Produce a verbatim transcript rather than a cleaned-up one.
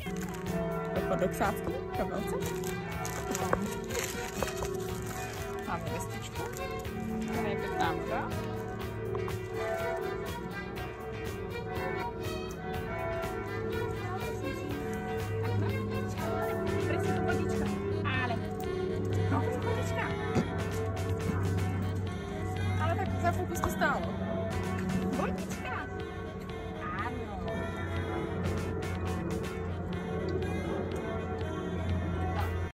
Takhle do ksávky, kabelce. Máme vestičku. Tady je pěkná voda. Ale tak za chvilku to stálo.